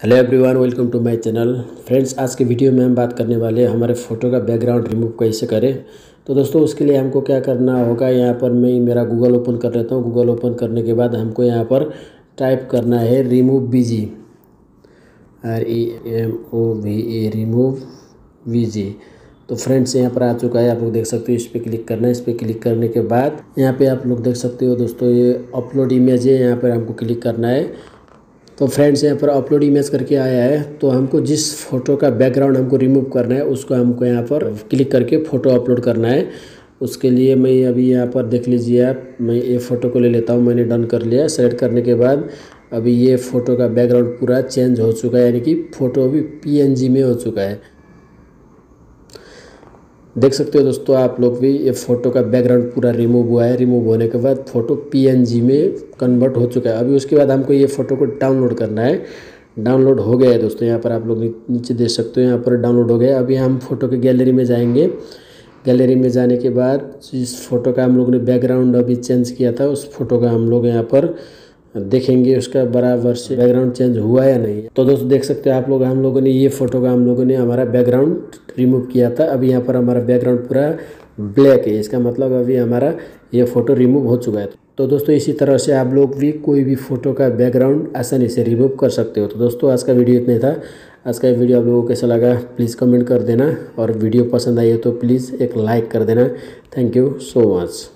Hello everyone, welcome to my channel. Friends, आज के video में हम बात करने वाले हैं हमारे फ़ोटो का बैकग्राउंड रिमूव कैसे करें। तो दोस्तों, उसके लिए हमको क्या करना होगा, यहाँ पर मैं मेरा गूगल ओपन कर लेता हूँ। गूगल ओपन करने के बाद हमको यहाँ पर टाइप करना है remove BG, REMOVE, remove BG. तो फ्रेंड्स, यहाँ पर आ चुका है, आप लोग देख सकते हो। इस पर क्लिक करना है। इस पर क्लिक करने के बाद यहाँ पे आप लोग देख सकते हो दोस्तों, ये अपलोड इमेज है। यहाँ पर हमको क्लिक करना है। तो फ्रेंड्स, यहाँ पर अपलोड इमेज करके आया है। तो हमको जिस फ़ोटो का बैकग्राउंड हमको रिमूव करना है उसको हमको यहाँ पर क्लिक करके फ़ोटो अपलोड करना है। उसके लिए मैं अभी यहाँ पर देख लीजिए आप, मैं ये फ़ोटो को ले लेता हूँ। मैंने डन कर लिया। सेलेक्ट करने के बाद अभी ये फ़ोटो का बैकग्राउंड पूरा चेंज हो चुका है, यानी कि फ़ोटो अभी PNG में हो चुका है। देख सकते हो दोस्तों आप लोग भी, ये फ़ोटो का बैकग्राउंड पूरा रिमूव हुआ है। रिमूव होने के बाद फ़ोटो PNG में कन्वर्ट हो चुका है। अभी उसके बाद हमको ये फ़ोटो को डाउनलोड करना है। डाउनलोड हो गया है दोस्तों। यहाँ पर आप लोग नीचे देख सकते हो, यहाँ पर डाउनलोड हो गया। अभी हम फ़ोटो के गैलरी में जाएंगे। गैलरी में जाने के बाद जिस फ़ोटो का हम लोग ने बैकग्राउंड अभी चेंज किया था, उस फ़ोटो का हम लोग यहाँ पर देखेंगे उसका बराबर से बैकग्राउंड चेंज हुआ या नहीं। तो दोस्तों देख सकते हो आप लोग, हम लोगों ने ये फ़ोटो का हम लोगों ने हमारा बैकग्राउंड रिमूव किया था। अभी यहाँ पर हमारा बैकग्राउंड पूरा ब्लैक है। इसका मतलब अभी हमारा ये फ़ोटो रिमूव हो चुका है। तो दोस्तों, इसी तरह से आप लोग भी कोई भी फ़ोटो का बैकग्राउंड आसानी से रिमूव कर सकते हो। तो दोस्तों, आज का वीडियो इतना ही था। आज का वीडियो आप लोगों को कैसा लगा प्लीज़ कमेंट कर देना, और वीडियो पसंद आई हो तो प्लीज़ एक लाइक कर देना। Thank you so much.